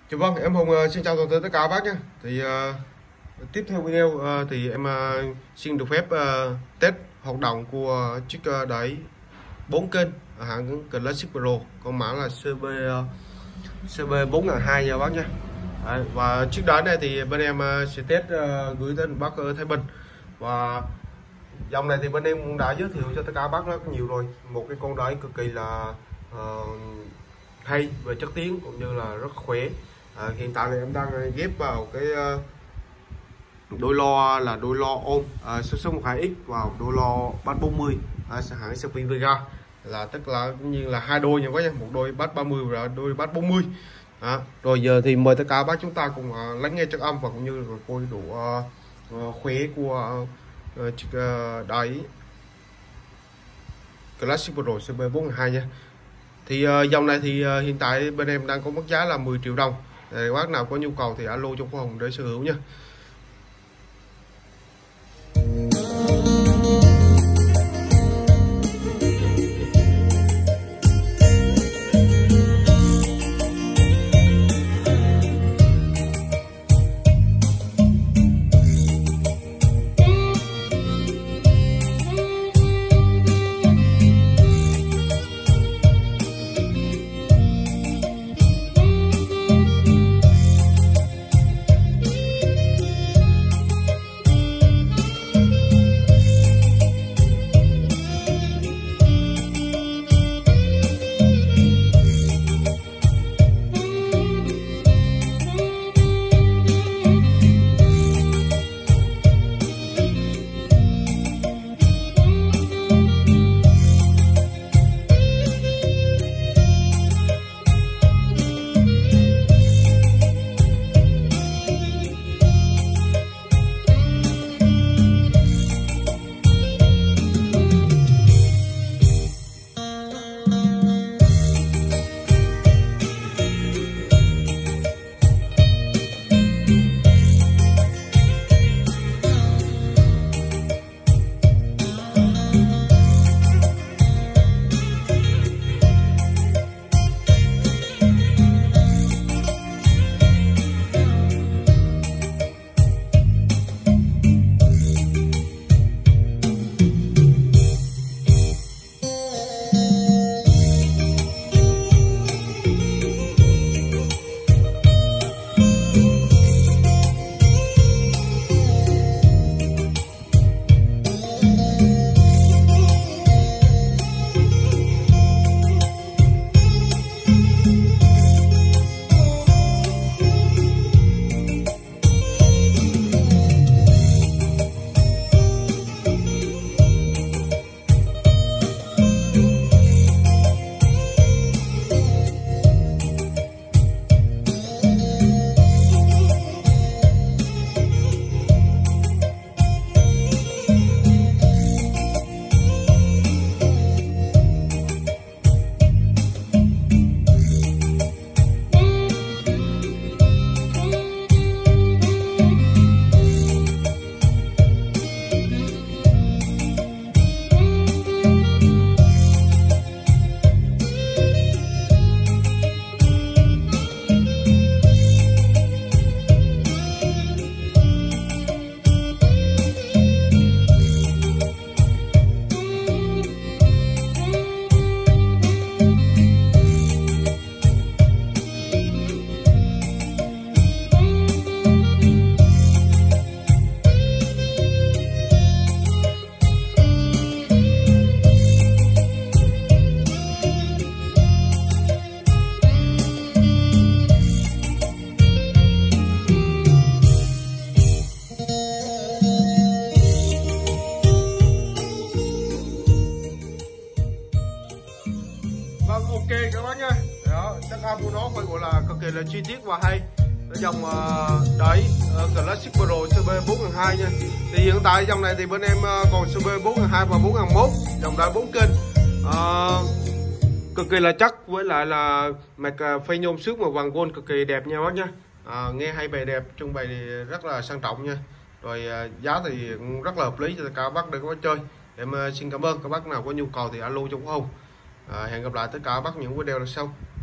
Dạ vâng, em Hùng xin chào toàn thể tất cả các bác nhé. Thì tiếp theo video thì em xin được phép test hoạt động của chiếc đẩy 4 kênh hãng Classic Pro, con mã là CB4002 nha bác nhé. Và chiếc đẩy này thì bên em sẽ test gửi đến bác ở Thái Bình. Và dòng này thì bên em cũng đã giới thiệu cho tất cả bác rất nhiều rồi. Một cái con đẩy cực kỳ là hay về chất tiếng cũng như là rất khỏe. Hiện tại thì em đang ghép vào cái đôi loa là đôi loa ôm số 12X vào đôi loa bass 40 hãng Sofie Vega, là tức là cũng như là hai đôi nha các em, một đôi bass 30 và đôi bass 40. Rồi giờ thì mời tất cả bác chúng ta cùng lắng nghe chất âm và cũng như là coi độ khỏe của chiếc đáy Classic Pro CB4002 nha. Thì dòng này thì hiện tại bên em đang có mức giá là 10 triệu đồng. Bác nào có nhu cầu thì alo trong phòng để sở hữu nha. Vâng, ok các bác nha. Đó, chất âm của nó phải gọi là cực kỳ là chi tiết và hay. Dòng đáy Classic Pro CB4002 nha. Thì hiện tại dòng này thì bên em còn CB4002 và 4001, dòng đáy 4 kênh. Cực kỳ là chắc, với lại là mạch phay nhôm xước màu vàng gold cực kỳ đẹp nha bác nha. Nghe hay bày đẹp, trưng bày thì rất là sang trọng nha. Rồi giá thì cũng rất là hợp lý cho các bác để có chơi. Em xin cảm ơn các bác nào có nhu cầu thì alo trong phòng. Hẹn gặp lại tất cả các bác những video lần sau.